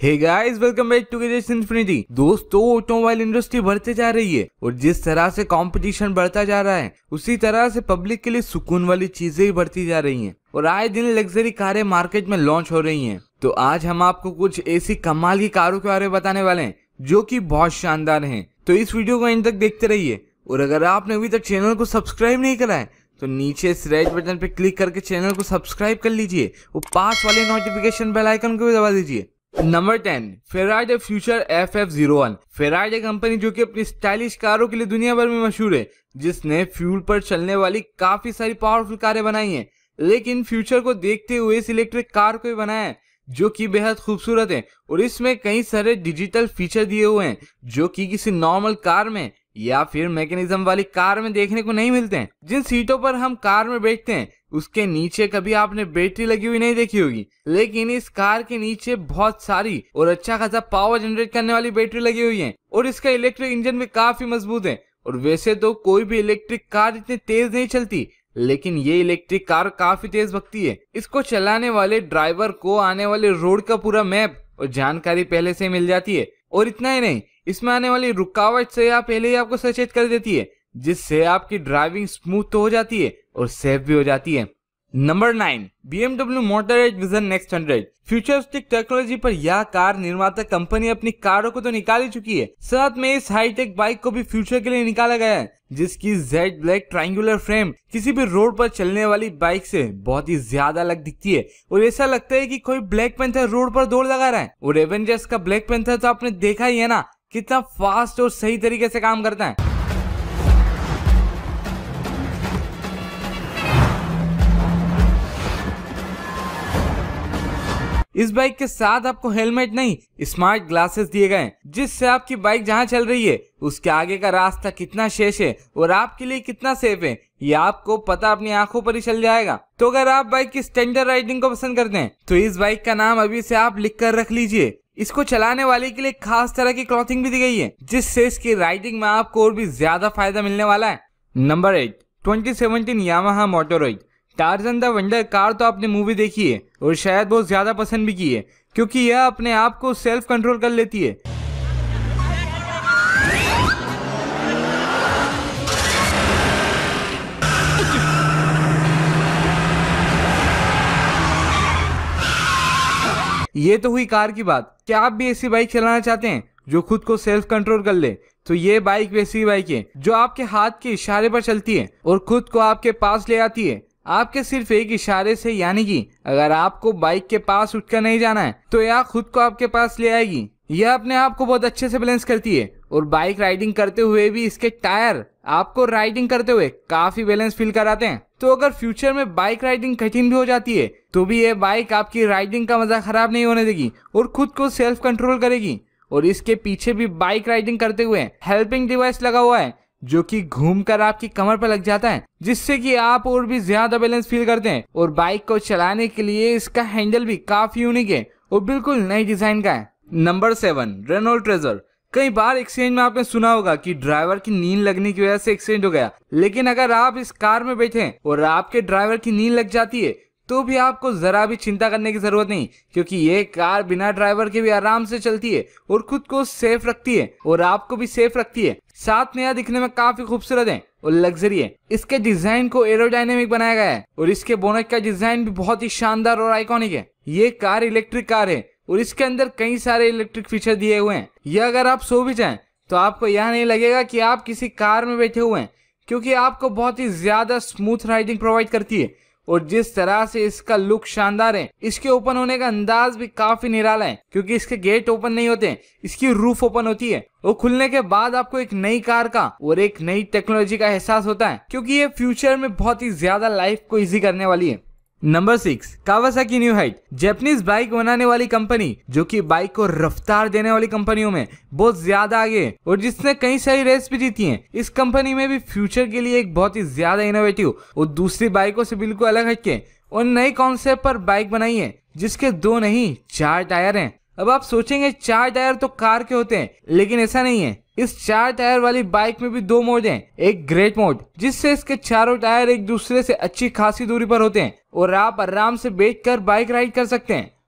Hey guys, welcome back to gadgets infinity. दोस्तों, automobile industry बढ़ते जा रही है और जिस तरह से कंपटीशन बढ़ता जा रहा है उसी तरह से पब्लिक के लिए सुकून वाली चीजें भी बढ़ती जा रही हैं और आए दिन लग्जरी कारें मार्केट में लॉन्च हो रही हैं। तो आज हम आपको कुछ ऐसी कमाल की कारों के बारे में बताने वाले हैं जो कि बहुत शानदार हैं। तो इस वीडियो को एंड तक देखते रहिए और अगर आपने अभी तक चैनल को सब्सक्राइब नहीं करा है तो नीचे इस रेड बटन पे क्लिक करके चैनल को सब्सक्राइब कर लीजिए और पास वाले नोटिफिकेशन बेल आइकन को भी दबा दीजिए। Number 10, Ferrari future FF01। Ferrari company जो कि अपनी स्टाइलिश कारों के लिए दुनिया भर में मशहूर है, जिसने फ्यूल पर चलने वाली काफी सारी पावरफुल कारें बनाई हैं, लेकिन फ्यूचर को देखते हुए इस इलेक्ट्रिक कार को भी बनाया है जो कि बेहद खूबसूरत है और इसमें कई सारे डिजिटल फीचर दिए हुए हैं जो कि किसी नॉर्मल कार में या फिर मैकेनिज्म वाली कार में देखने को नहीं मिलते हैं। जिन सीटों पर हम कार में बैठते हैं उसके नीचे कभी आपने बैटरी लगी हुई नहीं देखी होगी, लेकिन इस कार के नीचे बहुत सारी और अच्छा खासा पावर जनरेट करने वाली बैटरी लगी हुई है और इसका इलेक्ट्रिक इंजन भी काफी मजबूत है। और वैसे तो कोई भी इलेक्ट्रिक कार इतनी तेज नहीं चलती, लेकिन ये इलेक्ट्रिक कार काफी तेज भगती है। इसको चलाने वाले ड्राइवर को आने वाले रोड का पूरा मैप और जानकारी पहले से मिल जाती है और इतना ही नहीं, इसमें आने वाली रुकावट से आप पहले ही आपको सचेत कर देती है, जिससे आपकी ड्राइविंग स्मूथ तो हो जाती है और सेफ भी हो जाती है। Number 9, BMW Motorrad vision next 100। Futuristic technology पर यह कार निर्माता कंपनी अपनी कारों को तो निकाल ही चुकी है, साथ में इस हाईटेक बाइक को भी फ्यूचर के लिए निकाला गया है, जिसकी जेड ब्लैक ट्रायंगुलर फ्रेम किसी भी रोड पर चलने वाली बाइक से बहुत ही ज्यादा अलग दिखती है और ऐसा लगता है कि कोई ब्लैक पैंथर रोड पर दौड़ लगा रहा है। और एवेंजर्स का ब्लैक पैंथर तो आपने देखा ही है ना, कितना फास्ट और सही तरीके से काम करता है। इस बाइक के साथ आपको हेलमेट नहीं, स्मार्ट ग्लासेस दिए गए हैं, जिससे आपकी बाइक जहां चल रही है उसके आगे का रास्ता कितना शेष है और आपके लिए कितना सेफ है ये आपको पता अपनी आंखों पर ही चल जाएगा। तो अगर आप बाइक की स्टैंडर्ड राइडिंग को पसंद करते हैं तो इस बाइक का नाम अभी से आप लिख कर रख लीजिए। इसको चलाने वाले के लिए खास तरह की क्लॉथिंग भी दी गई है, जिससे इसकी राइडिंग में आपको और भी ज्यादा फायदा मिलने वाला है। Number 8, 2017 Yamaha Motoroid. Tarzan the wonder car तो आपने मूवी देखी है और शायद बहुत ज्यादा पसंद भी की है, क्योंकि यह अपने आप को सेल्फ कंट्रोल कर लेती है। ये तो हुई कार की बात। क्या आप भी ऐसी बाइक चलाना चाहते हैं जो खुद को सेल्फ कंट्रोल कर ले? तो ये बाइक वैसी बाइक है जो आपके हाथ के इशारे पर चलती है और खुद को आपके पास ले आती है, आपके सिर्फ एक इशारे से। यानी कि अगर आपको बाइक के पास उठकर नहीं जाना है तो यह खुद को आपके पास ले आएगी। यह अपने आप को बहुत अच्छे से बैलेंस करती है और बाइक राइडिंग करते हुए भी इसके टायर आपको राइडिंग करते हुए काफी बैलेंस फील कराते हैं। तो अगर फ्यूचर में बाइक राइडिंग कठिन भी हो जाती है तो भी ये बाइक आपकी राइडिंग का मजा खराब नहीं होने देगी और खुद को सेल्फ कंट्रोल करेगी। और इसके पीछे भी बाइक राइडिंग करते हुए हेल्पिंग डिवाइस लगा हुआ है जो कि घूमकर आपकी कमर पर लग जाता है, जिससे कि आप और भी ज्यादा बैलेंस फील करते हैं। और बाइक को चलाने के लिए इसका हैंडल भी काफी यूनिक है और बिल्कुल नई डिजाइन का है। Number 7, Renault Trezor. कई बार एक्सीडेंट में आपने सुना होगा कि ड्राइवर की नींद लगने की वजह से एक्सीडेंट हो गया, लेकिन अगर आप इस कार में बैठे और आपके ड्राइवर की नींद लग जाती है तो भी आपको जरा भी चिंता करने की जरूरत नहीं, क्योंकि ये कार बिना ड्राइवर के भी आराम से चलती है और खुद को सेफ रखती है और आपको भी सेफ रखती है। साथ में यह दिखने में काफी खूबसूरत है और लग्जरी है। इसके डिजाइन को एरोडायनेमिक बनाया गया है और इसके बोनट का डिजाइन भी बहुत ही शानदार और आइकॉनिक है। ये कार इलेक्ट्रिक कार है और इसके अंदर कई सारे इलेक्ट्रिक फीचर दिए हुए हैं। यह अगर आप सो भी जाएं तो आपको यह नहीं लगेगा कि आप किसी कार में बैठे हुए हैं, क्योंकि आपको बहुत ही ज्यादा स्मूथ राइडिंग प्रोवाइड करती है। और जिस तरह से इसका लुक शानदार है, इसके ओपन होने का अंदाज भी काफी निराला है, क्योंकि इसके गेट ओपन नहीं होते, इसकी रूफ ओपन होती है और खुलने के बाद आपको एक नई कार का और एक नई टेक्नोलॉजी का एहसास होता है, क्योंकि ये फ्यूचर में बहुत ही ज्यादा लाइफ को इजी करने वाली है। Number 6, Kawasaki new height. Japanese bike बनाने वाली कंपनी जो कि बाइक को रफ्तार देने वाली कंपनियों में बहुत ज्यादा आगे है और जिसने कई सारी रेस भी जीती हैं। इस कंपनी में भी फ्यूचर के लिए एक बहुत ही ज्यादा इनोवेटिव और दूसरी बाइकों से बिल्कुल अलग हटके और नए कॉन्सेप्ट पर बाइक बनाई है, जिसके 2 नहीं 4 टायर हैं। अब आप सोचेंगे 4 टायर तो कार के होते हैं, लेकिन ऐसा नहीं है। इस 4 टायर वाली बाइक में भी 2 मोड हैं। एक ग्रेट मोड, जिससे इसके चारों टायर एक दूसरे से अच्छी खासी दूरी पर होते हैं और आप आराम से बैठकर बाइक राइड कर सकते हैं।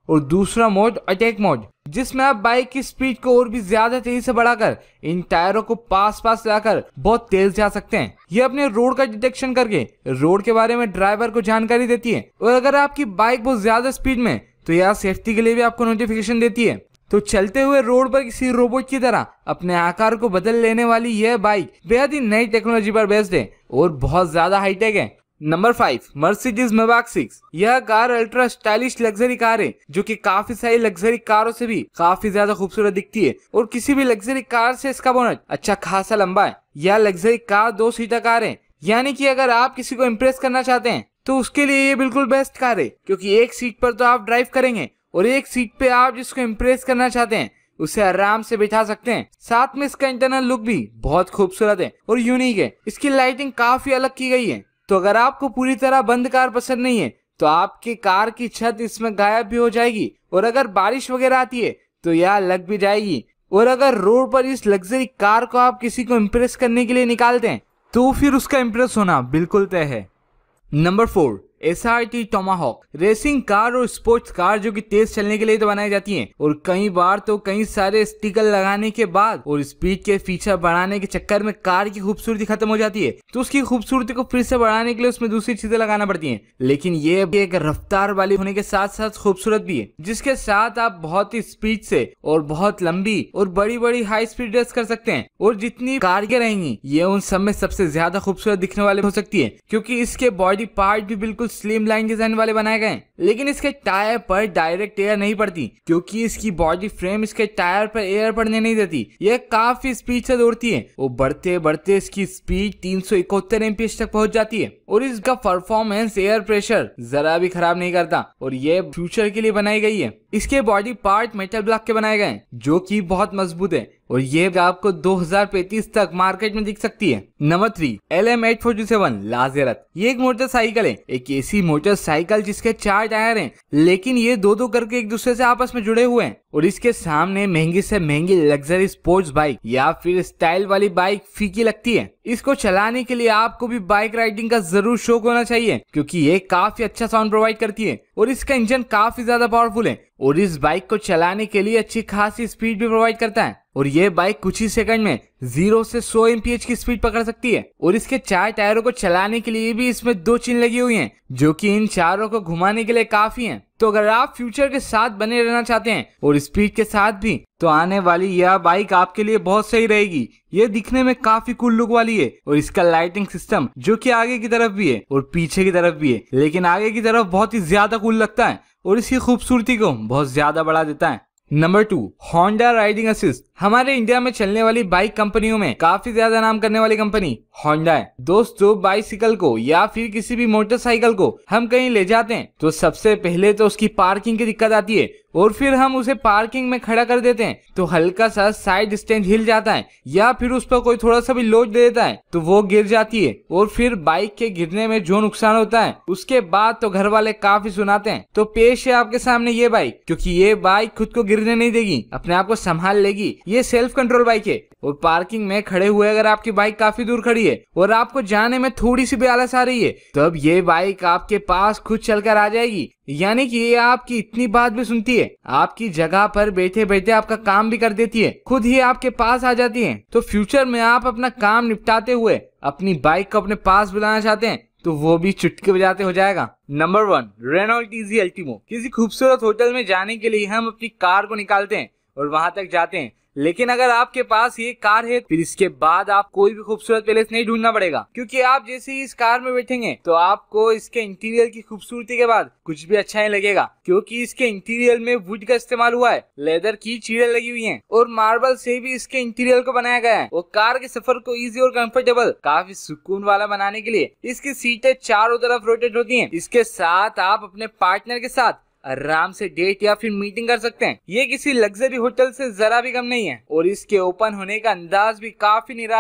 और दूसरा मोड अटैक मोड, जिसमें आप बाइक की स्पीड को और भी ज्यादा तेजी से बढ़ाकर इन टायरों को पास लाकर बहुत तेज जा सकते हैं। ये अपने रोड का डिटेक्शन करके रोड के बारे में ड्राइवर को जानकारी देती है, और अगर आपकी बाइक बहुत ज्यादा स्पीड में तो यह सेफ्टी के लिए भी आपको नोटिफिकेशन देती है। तो चलते हुए रोड पर किसी रोबोट की तरह अपने आकार को बदल लेने वाली यह बाइक बेहद ही नई टेक्नोलॉजी पर बेस्ड है और बहुत ज्यादा हाईटेक है। Number 5, Mercedes Maybach 6। यह car ultra stylish luxury car है जो कि काफी सारी लग्जरी कारों से भी काफी ज्यादा खूबसूरत दिखती है, और किसी भी लग्जरी कार से इसका बोनट अच्छा खासा लंबा है। यह लग्जरी कार 2 सीटर कार है, यानी कि अगर आप किसी को इम्प्रेस करना चाहते हैं तो उसके लिए ये बिल्कुल बेस्ट कार है, क्योंकि एक सीट पर तो आप ड्राइव करेंगे और एक सीट पे आप जिसको इम्प्रेस करना चाहते हैं उसे आराम से बिठा सकते हैं। साथ में इसका इंटरनल लुक भी बहुत खूबसूरत है और यूनिक है। इसकी लाइटिंग काफी अलग की गई है। तो अगर आपको पूरी तरह बंद कार पसंद नहीं है तो आपकी कार की छत इसमें गायब भी हो जाएगी, और अगर बारिश वगैरह आती है तो यह लग भी जाएगी। और अगर रोड पर इस लग्जरी कार को आप किसी को इम्प्रेस करने के लिए निकालते हैं तो फिर उसका इम्प्रेस होना बिल्कुल तय है। Number 4, SRT Tomahawk. Racing car और स्पोर्ट्स कार जो कि तेज चलने के लिए तो बनाई जाती हैं, और कई बार तो कई सारे स्टिकर लगाने के बाद और स्पीड के फीचर बढ़ाने के चक्कर में कार की खूबसूरती खत्म हो जाती है, तो उसकी खूबसूरती को फिर से बढ़ाने के लिए उसमें दूसरी चीजें लगाना पड़ती हैं। लेकिन ये एक रफ्तार वाली होने के साथ साथ खूबसूरत भी है, जिसके साथ आप बहुत ही स्पीड से और बहुत लंबी और बड़ी बड़ी हाई स्पीड रेस कर सकते हैं। और जितनी कार के रहेंगी ये उन सब में सबसे ज्यादा खूबसूरत दिखने वाले हो सकती है, क्योंकि इसके बॉडी पार्ट भी बिल्कुल स्लिम लाइन डिजाइन वाले बनाए गए। लेकिन इसके टायर पर डायरेक्ट एयर नहीं पड़ती, क्योंकि इसकी बॉडी फ्रेम इसके टायर पर एयर पड़ने नहीं देती। यह काफी स्पीड से दौड़ती है और बढ़ते बढ़ते इसकी स्पीड 371 एमपीएच तक पहुंच जाती है, और इसका परफॉर्मेंस एयर प्रेशर जरा भी खराब नहीं करता, और ये फ्यूचर के लिए बनाई गई है। इसके बॉडी पार्ट मेटल ब्लॉक के बनाए गए हैं जो कि बहुत मजबूत है, और ये आपको 2035 तक मार्केट में दिख सकती है। Number 3, LM847 Lazareth. ये एक मोटरसाइकिल है, एक ऐसी मोटरसाइकिल जिसके 4 टायर हैं, लेकिन ये दो करके एक दूसरे से आपस में जुड़े हुए हैं, और इसके सामने महंगी से महंगी लग्जरी स्पोर्ट्स बाइक या फिर स्टाइल वाली बाइक फीकी लगती है। इसको चलाने के लिए आपको भी बाइक राइडिंग का जरूर शौक होना चाहिए, क्योंकि ये काफी अच्छा साउंड प्रोवाइड करती है और इसका इंजन काफी ज्यादा पावरफुल है, और इस बाइक को चलाने के लिए अच्छी खासी स्पीड भी प्रोवाइड करता है। और ये बाइक कुछ ही सेकंड में 0 से 100 एमपीएच की स्पीड पकड़ सकती है। और इसके 4 टायरों को चलाने के लिए भी इसमें 2 चिन लगी हुई हैं, जो कि इन चारों को घुमाने के लिए काफी हैं। तो अगर आप फ्यूचर के साथ बने रहना चाहते हैं और स्पीड के साथ भी, तो आने वाली यह बाइक आपके लिए बहुत सही रहेगी। ये दिखने में काफी कूल लुक वाली है, और इसका लाइटिंग सिस्टम जो कि आगे की तरफ भी है और पीछे की तरफ भी है, लेकिन आगे की तरफ बहुत ही ज्यादा कूल लगता है और इसकी खूबसूरती को बहुत ज्यादा बढ़ा देता है। Number 2, Honda riding assist. हमारे इंडिया में चलने वाली बाइक कंपनियों में काफी ज्यादा नाम करने वाली कंपनी होंडा है। दोस्तों, बाइसिकल को या फिर किसी भी मोटरसाइकिल को हम कहीं ले जाते हैं तो सबसे पहले तो उसकी पार्किंग की दिक्कत आती है, और फिर हम उसे पार्किंग में खड़ा कर देते हैं तो हल्का सा साइड स्टैंड हिल जाता है, या फिर उस पर कोई थोड़ा सा भी लोड दे देता है तो वो गिर जाती है, और फिर बाइक के गिरने में जो नुकसान होता है उसके बाद तो घर वाले काफी सुनाते हैं। तो पेश है आपके सामने ये बाइक, क्योंकि ये बाइक खुद को गिरने नहीं देगी, अपने आप को संभाल लेगी। ये सेल्फ कंट्रोल बाइक है, और पार्किंग में खड़े हुए अगर आपकी बाइक काफी दूर खड़ी है और आपको जाने में थोड़ी सी भी आलस आ रही है, तो अब ये बाइक आपके पास खुद चलकर आ जाएगी। यानी कि ये आपकी इतनी बात भी सुनती है, आपकी जगह पर बैठे बैठे आपका काम भी कर देती है, खुद ही आपके पास आ जाती है। तो फ्यूचर में आप अपना काम निपटाते हुए अपनी बाइक को अपने पास बुलाना चाहते हैं तो वो भी चुटकी बजाते हो जाएगा। Number 1, Renault easy ultimo. किसी खूबसूरत होटल में जाने के लिए हम अपनी कार को निकालते हैं और वहां तक जाते हैं, लेकिन अगर आपके पास ये कार है फिर इसके बाद आप कोई भी खूबसूरत पैलेस नहीं ढूंढना पड़ेगा, क्योंकि आप जैसे ही इस कार में बैठेंगे तो आपको इसके इंटीरियर की खूबसूरती के बाद कुछ भी अच्छा नहीं लगेगा, क्योंकि इसके इंटीरियर में वुड का इस्तेमाल हुआ है, लेदर की चीजें लगी हुई हैं और मार्बल से भी इसके इंटीरियर को बनाया गया है। और कार के सफर को इजी और कंफर्टेबल, काफी सुकून वाला बनाने के लिए इसकी सीटें चारों तरफ रोटेट होती हैं। इसके साथ आप अपने पार्टनर के साथ आराम से डेट या फिर मीटिंग कर सकते हैं। ये किसी लग्जरी होटल से जरा भी कम नहीं है, और इसके ओपन होने का अंदाज भी काफी निराला है।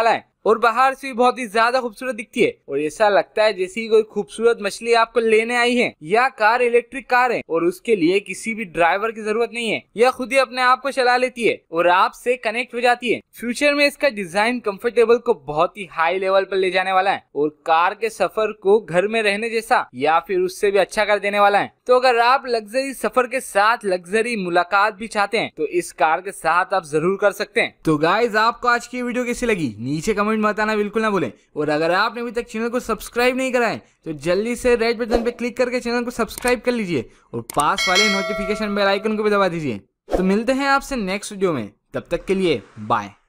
और बाहर से भी बहुत ही ज्यादा खूबसूरत दिखती है और ऐसा लगता है जैसे कोई खूबसूरत मछली आपको लेने आई है। यह कार इलेक्ट्रिक कार है और उसके लिए किसी भी ड्राइवर की जरूरत नहीं है, यह खुद ही अपने आप को चला लेती है और आपसे कनेक्ट हो जाती है। फ्यूचर में इसका डिजाइन कंफर्टेबल को बहुत ही हाई लेवल पर ले जाने वाला है और कार के सफर को घर में रहने जैसा या फिर उससे भी अच्छा कर देने वाला है। तो अगर आप लग्जरी सफर के साथ लग्जरी मुलाकात भी चाहते हैं तो इस कार के साथ आप जरूर कर सकते हैं। तो गाइज, आपको आज की वीडियो कैसी लगी नीचे कमेंट में बताना बिल्कुल ना भूलें और अगर आपने अभी तक चैनल को सब्सक्राइब नहीं करा है तो जल्दी से रेड बटन पे क्लिक करके चैनल को सब्सक्राइब कर लीजिए और पास वाले नोटिफिकेशन बेल आइकन को भी दबा दीजिए। तो मिलते हैं आपसे नेक्स्ट वीडियो में, तब तक के लिए बाय।